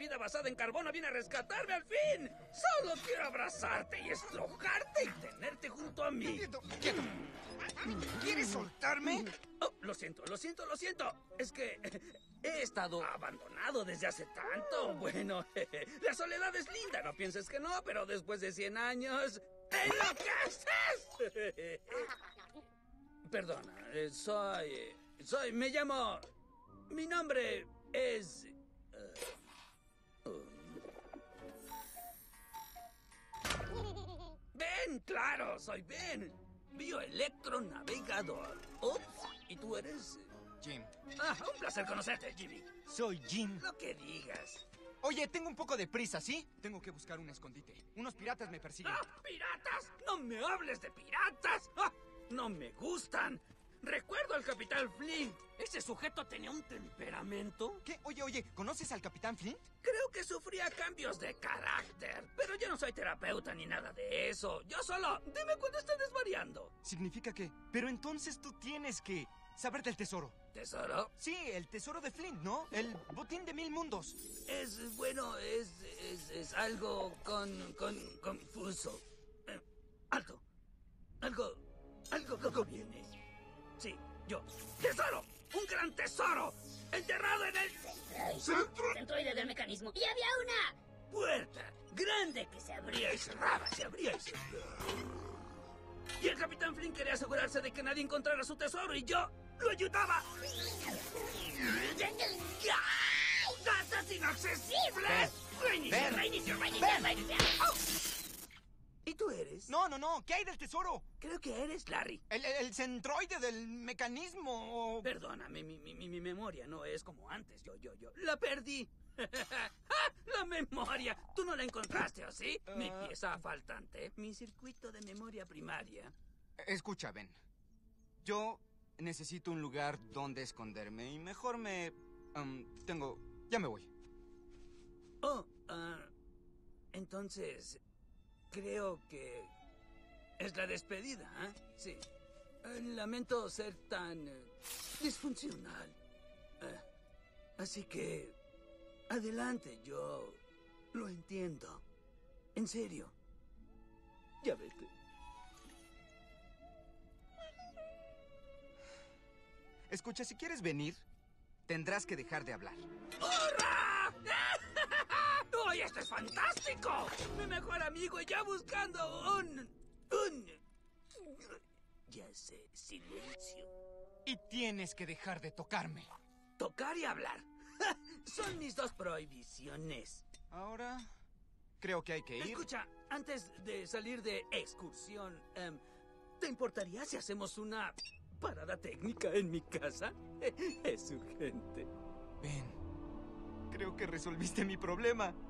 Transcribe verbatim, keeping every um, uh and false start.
vida basada en carbono viene a rescatarme al fin. Solo quiero abrazarte y estrujarte y tenerte junto a mí. Quieto, quieto. ¿Quieres soltarme? Oh, lo siento, lo siento, lo siento. Es que he estado abandonado desde hace tanto. Bueno, la soledad es linda, no pienses que no, pero después de cien años... ¡enloqueces! Perdona, eh, soy... Soy... Me llamo... Mi nombre es... Uh, uh. Ben, claro, soy Ben. Bioelectronavegador. Ups, ¿y tú eres...? Jim. Ah, un placer conocerte, Jimmy. Soy Jim. Lo que digas. Oye, tengo un poco de prisa, ¿sí? Tengo que buscar un escondite. Unos piratas me persiguen. ¡Ah, piratas! ¡No me hables de piratas! ¡Ah, no me gustan! Recuerdo al Capitán Flint. Ese sujeto tenía un temperamento. ¿Qué? Oye, oye, ¿conoces al Capitán Flint? Creo que sufría cambios de carácter. Pero yo no soy terapeuta ni nada de eso. Yo solo... Dime cuando esté desvariando. ¿Significa qué? Pero entonces tú tienes que saber del tesoro. ¿Tesoro? Sí, el tesoro de Flint, ¿no? El botín de mil mundos. Es, bueno, es... es, es algo con... con... confuso. Eh, alto. Algo... algo que conviene. Sí, yo. ¡Tesoro! ¡Un gran tesoro! ¡Enterrado en el... centro! Centroide del mecanismo. ¡Y había una... puerta grande que se abría y cerraba, se abría y cerraba! Y el Capitán Flint quería asegurarse de que nadie encontrara su tesoro y yo lo ayudaba. ¡Datos inaccesibles! Reinicio, reinicio, reinicio, reinicio. ¡Oh! ¿Y tú eres? No, no, no. ¿Qué hay del tesoro? Creo que eres Larry. El, el, el centroide del mecanismo. Perdóname, mi, mi, mi, mi memoria no es como antes. Yo, yo, yo. La perdí. ¡La memoria! ¿Tú no la encontraste, o sí? Uh... Mi pieza faltante. Mi circuito de memoria primaria. Escucha, Ben. Yo necesito un lugar donde esconderme y mejor me... Um, tengo... Ya me voy. Oh, uh, entonces... Creo que es la despedida, ¿eh? Sí. Eh, lamento ser tan eh, disfuncional. Eh, así que, adelante, yo lo entiendo. En serio. Ya vete. Escucha, si quieres venir, tendrás que dejar de hablar. ¡Hurra! ¡Oye, esto es fantástico! Mi mejor amigo ya buscando un... un... Ya sé, silencio. Y tienes que dejar de tocarme. Tocar y hablar. Son mis dos prohibiciones. Ahora, creo que hay que ir. Escucha, antes de salir de excursión, um, ¿te importaría si hacemos una parada técnica en mi casa? Es urgente. Ven, creo que resolviste mi problema.